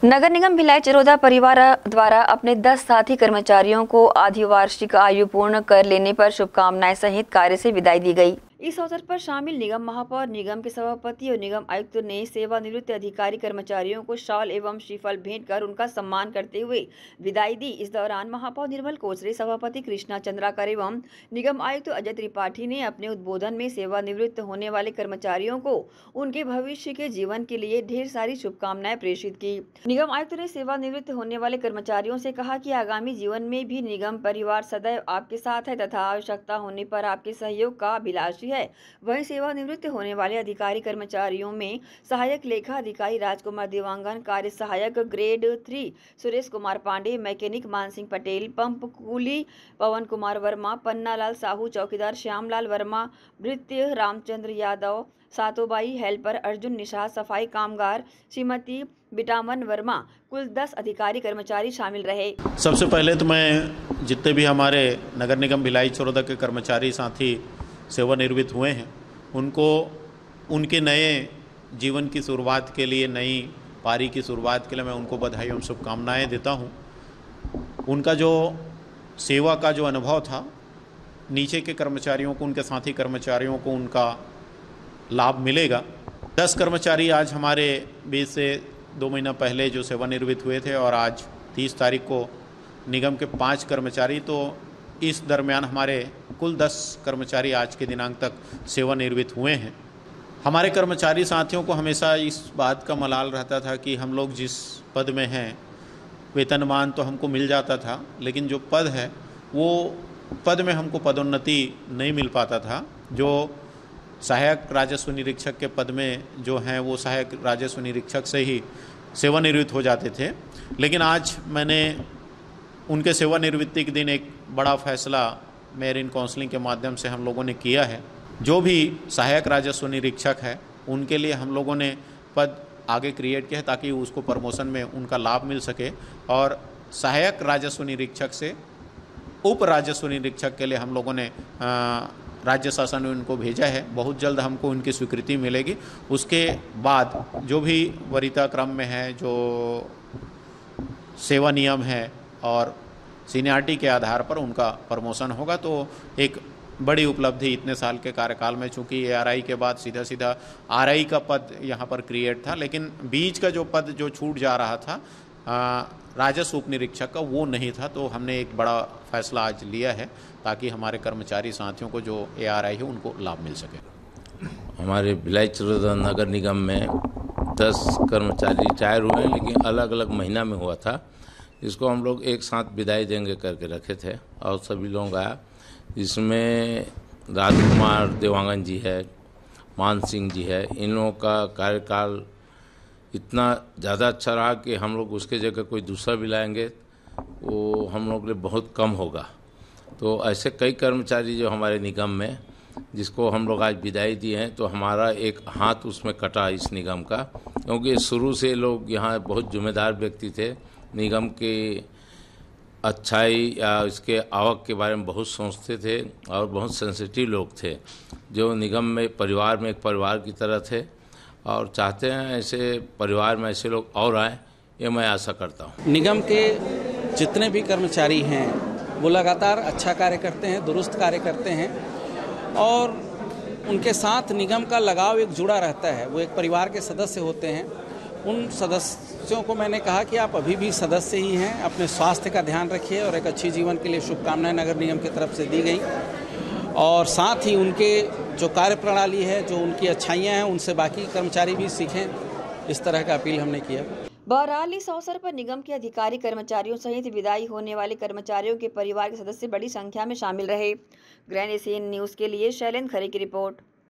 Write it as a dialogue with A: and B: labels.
A: नगर निगम भिलाई चरोदा परिवार द्वारा अपने 10 साथी कर्मचारियों को आधी वार्षिक आयु पूर्ण कर लेने पर शुभकामनाएं सहित कार्य से विदाई दी गई। इस अवसर पर शामिल निगम महापौर, निगम के सभापति और निगम आयुक्त ने सेवानिवृत्त अधिकारी कर्मचारियों को शॉल एवं श्रीफल भेंट कर उनका सम्मान करते हुए विदाई दी। इस दौरान महापौर निर्मल कोचरे, सभापति कृष्णा चंद्राकर एवं निगम आयुक्त अजय त्रिपाठी ने अपने उद्बोधन में सेवानिवृत्त होने वाले कर्मचारियों को उनके भविष्य के जीवन के लिए ढेर सारी शुभकामनाएं प्रेषित की। निगम आयुक्त ने सेवानिवृत्त होने वाले कर्मचारियों से कहा कि आगामी जीवन में भी निगम परिवार सदैव आपके साथ है तथा आवश्यकता होने पर आपके सहयोग का अभिलाषी है। वहीं सेवानिवृत्त होने वाले अधिकारी कर्मचारियों में सहायक लेखा अधिकारी राजकुमार देवांगन, कार्य सहायक grade 3 Suresh Kumar Pandey, mechanic Mansingh Patel, pump कूली पवन कुमार वर्मा, पन्नालाल साहू, चौकीदार श्यामलाल वर्मा, भृत्य रामचंद्र यादव, सातोबाई हेल्पर अर्जुन निषाद, सफाई कामगार श्रीमती बिटामन वर्मा, कुल 10 अधिकारी कर्मचारी शामिल रहे।
B: सबसे पहले तो मैं जितने भी हमारे नगर निगम भिलाई चरोदा के कर्मचारी साथी सेवानिवृत्त हुए हैं उनको उनके नए जीवन की शुरुआत के लिए, नई पारी की शुरुआत के लिए मैं उनको बधाई एवं शुभकामनाएं देता हूं। उनका जो सेवा का जो अनुभव था, नीचे के कर्मचारियों को, उनके साथी कर्मचारियों को उनका लाभ मिलेगा। 10 कर्मचारी आज हमारे बीच से 2 महीना पहले जो सेवानिवृत्त हुए थे और आज 30 तारीख को निगम के 5 कर्मचारी, तो इस दरमियान हमारे कुल 10 कर्मचारी आज के दिनांक तक सेवानिवृत्त हुए हैं। हमारे कर्मचारी साथियों को हमेशा इस बात का मलाल रहता था कि हम लोग जिस पद में हैं वेतनमान तो हमको मिल जाता था, लेकिन जो पद है वो पद में हमको पदोन्नति नहीं मिल पाता था। जो सहायक राजस्व निरीक्षक के पद में जो हैं वो सहायक राजस्व निरीक्षक से ही सेवानिवृत्त हो जाते थे। लेकिन आज मैंने उनके सेवानिवृत्ति के दिन एक बड़ा फैसला मेरिन काउंसलिंग के माध्यम से हम लोगों ने किया है। जो भी सहायक राजस्व निरीक्षक है उनके लिए हम लोगों ने पद आगे क्रिएट किया है ताकि उसको प्रमोशन में उनका लाभ मिल सके, और सहायक राजस्व निरीक्षक से उप राजस्व निरीक्षक के लिए हम लोगों ने राज्य शासन ने उनको भेजा है। बहुत जल्द हमको उनकी स्वीकृति मिलेगी। उसके बाद जो भी वरीयता क्रम में है, जो सेवा नियम है और सीनियरिटी के आधार पर उनका प्रमोशन होगा। तो एक बड़ी उपलब्धि इतने साल के कार्यकाल में, चूँकि एआरआई के बाद सीधा सीधा आरआई का पद यहाँ पर क्रिएट था, लेकिन बीच का जो पद जो छूट जा रहा था राजस्व उप निरीक्षक का, वो नहीं था। तो हमने एक बड़ा फैसला आज लिया है ताकि हमारे कर्मचारी साथियों को जो एआरआई है उनको लाभ मिल सके।
C: हमारे भिलाई चरोदा नगर निगम में 10 कर्मचारी रिटायर हुए हैं, लेकिन अलग अलग महीना में हुआ था, जिसको हम लोग एक साथ विदाई देंगे करके रखे थे और सभी लोग आया। इसमें राजकुमार देवांगन जी है, मान सिंह जी है। इन लोगों का कार्यकाल इतना ज़्यादा अच्छा रहा कि हम लोग उसके जगह कोई दूसरा भी लाएंगे वो हम लोग लिए बहुत कम होगा। तो ऐसे कई कर्मचारी जो हमारे निगम में, जिसको हम लोग आज विदाई दिए हैं, तो हमारा एक हाथ उसमें कटा इस निगम का, क्योंकि शुरू से लोग यहाँ बहुत जिम्मेदार व्यक्ति थे। निगम के अच्छाई या इसके आवक के बारे में बहुत सोचते थे और बहुत सेंसिटिव लोग थे, जो निगम में परिवार में एक परिवार की तरह थे, और चाहते हैं ऐसे परिवार में ऐसे लोग और आएँ, ये मैं आशा करता हूँ।
D: निगम के जितने भी कर्मचारी हैं वो लगातार अच्छा कार्य करते हैं, दुरुस्त कार्य करते हैं, और उनके साथ निगम का लगाव एक जुड़ा रहता है। वो एक परिवार के सदस्य होते हैं। उन सदस्यों को मैंने कहा कि आप अभी भी सदस्य ही हैं, अपने स्वास्थ्य का ध्यान रखिए, और एक अच्छी जीवन के लिए शुभकामनाएं नगर निगम की तरफ से दी गई। और साथ ही उनके जो कार्य प्रणाली है, जो उनकी अच्छाइयाँ हैं, उनसे बाकी कर्मचारी भी सीखें, इस तरह का अपील हमने किया।
A: बहरहाल इस अवसर पर निगम के अधिकारी कर्मचारियों सहित विदाई होने वाले कर्मचारियों के परिवार के सदस्य बड़ी संख्या में शामिल रहे। ग्रैंड एशियन न्यूज़ के लिए शैलेंद्र खरे की रिपोर्ट।